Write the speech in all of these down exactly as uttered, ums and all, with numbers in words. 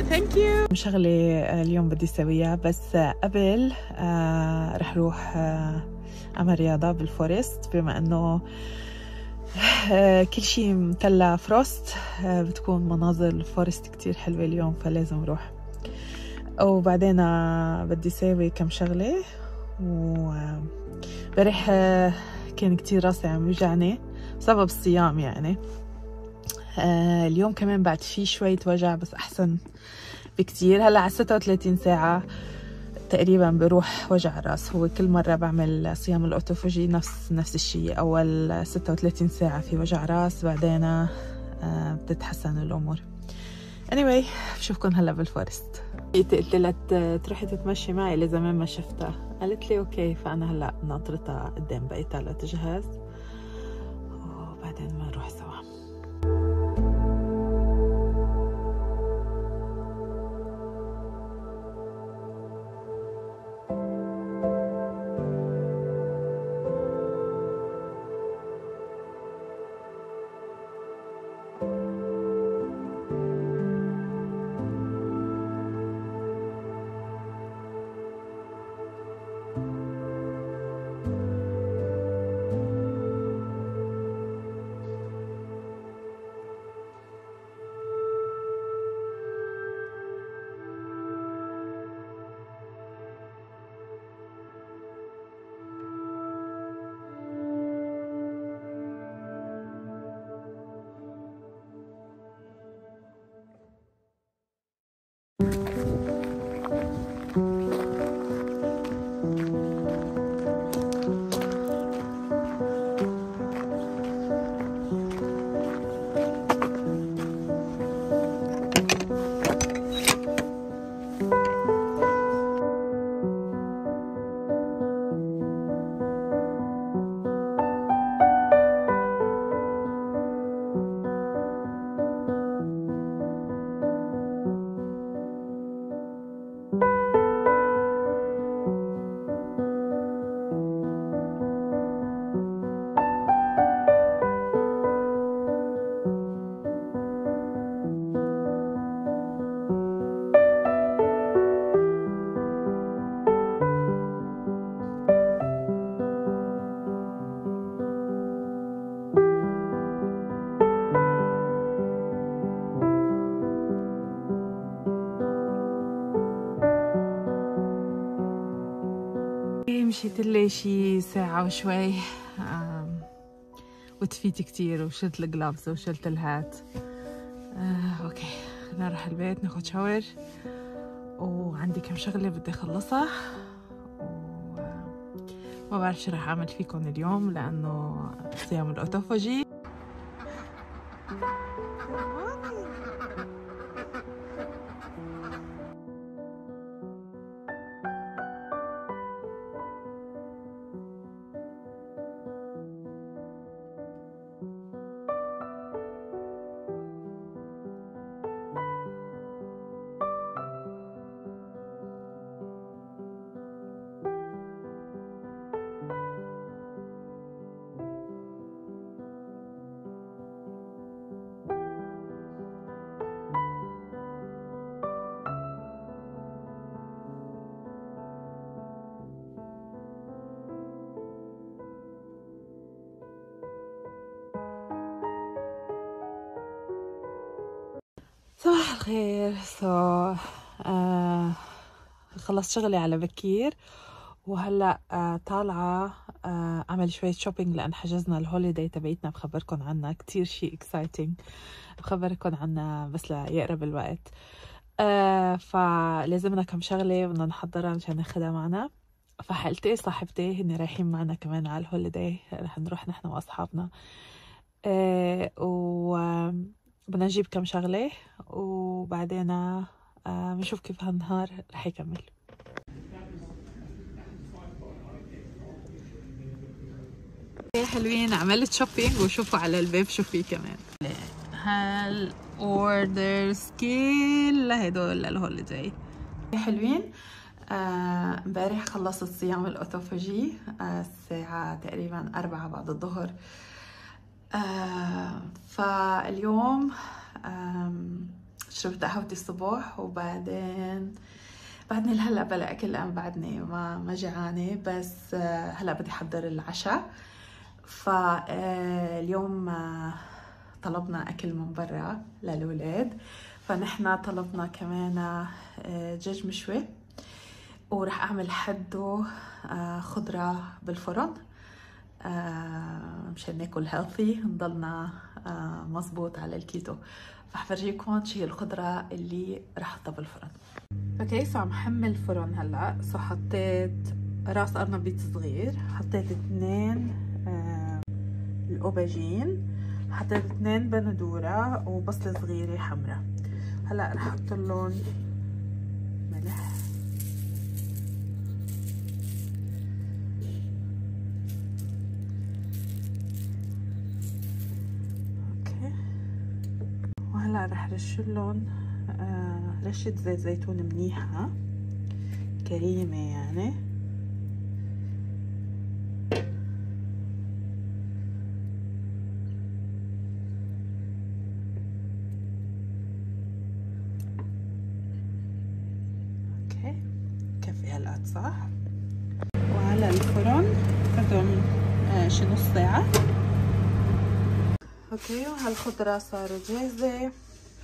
ثانك يو. شغله اليوم بدي اسويها، بس قبل آه رح روح آه اعمل رياضه بالفورست، بما انه آه كل شيء مطلع فروست، آه بتكون مناظر الفورست كتير حلوه اليوم، فلازم روح. وبعدين آه بدي اسوي كم شغله. وبرح آه كان كتير راسي عم يوجعني بسبب الصيام يعني. آه اليوم كمان بعد في شوية وجع، بس أحسن بكتير. هلا على ستة وثلاثين ساعة تقريبا بروح وجع الراس. هو كل مرة بعمل صيام الأوتوفاجي نفس نفس الشيء، أول ستة وثلاثين ساعة في وجع راس، بعدين آه بتتحسن الأمور. anyway بشوفكن هلا بالفورست. قلت لها تروحي تتمشي معي لزمان ما شفتها، قالت لي اوكي. فأنا هلا ناطرتها قدام بقيتها لتجهز، وبعدين بنروح سوا. مشيت لي شي ساعة وشوي، وتفيت كتير، وشلت الجلافز وشلت الهات. آه، اوكي خلينا نروح البيت ناخد شاور، وعندي كم شغلة بدي اخلصها، وما بعرف شو رح اعمل فيكم اليوم لانه صيام الاوتوفاجي. صباح الخير. سو آه خلصت شغلي على بكير، وهلا آه طالعه آه اعمل شويه شوبينج لان حجزنا الهوليداي تبعتنا. بخبركم عنها كتير شيء اكسايتنج، بخبركم عنها بس ليقرب الوقت. آه فلازمنا كم شغله بدنا نحضرها عشان ناخدها معنا. فحالتي صاحبتي هن رايحين معنا كمان على الهوليداي، رح نروح نحن واصحابنا. آه و بدنا نجيب كم شغلة، وبعدين آه بنشوف كيف هالنهار رح يكمل. حلوين، عملت شوبينج وشوفوا على الباب شو في كمان. هال اوردرز كلها هدول للهوليداي. حلوين. امبارح آه خلصت صيام الاوتوفاجي آه الساعة تقريبا أربعة بعد الظهر. آه فاليوم شربت قهوتي الصبح، وبعدين بعدني هلا بلا اكل لان بعدني ما ما جعانه، بس هلا بدي احضر العشاء. فاليوم طلبنا اكل من برا للولاد، فنحن طلبنا كمان دجاج مشوي، ورح اعمل حده خضره بالفرن مشان ناكل هيلثي، نضلنا مزبوط على الكيتو. فحفرجيكم شي الخضره اللي رح احطها بالفرن. اوكي، سو عم حمل الفرن هلا. سو حطيت راس قرنبيط صغير، حطيت اثنين آه الاوباجين، حطيت اثنين بندوره وبصله صغيره حمراء. هلا رح احط لهم ملح، اوكي، وهلا رح رش لهم آه رشه زيت زيتون منيحه كريمه يعني. اوكي كفي هالقد صح. وعلى الفرن بدهم آه شي نص ساعه. اوكي، وهالخضره صارت جاهزه.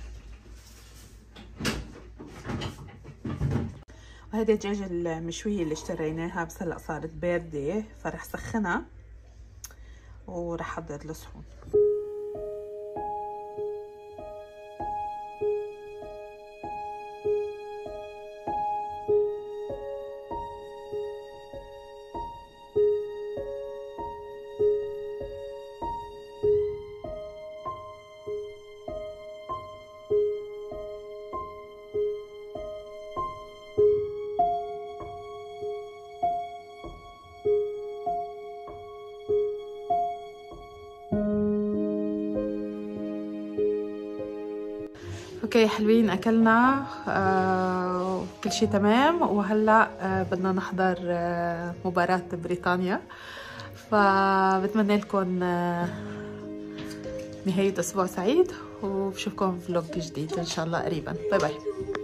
وهيدي الدجاجة المشوية اللي اشتريناها، بس هلا صارت باردة، فرح سخنها ورح احضر الصحون. اوكي حلوين، اكلنا آه كل شيء تمام، وهلا آه بدنا نحضر آه مباراة بريطانيا. فبتمنى لكم آه نهاية اسبوع سعيد، وبشوفكم فلوج جديد ان شاء الله قريبا. باي باي.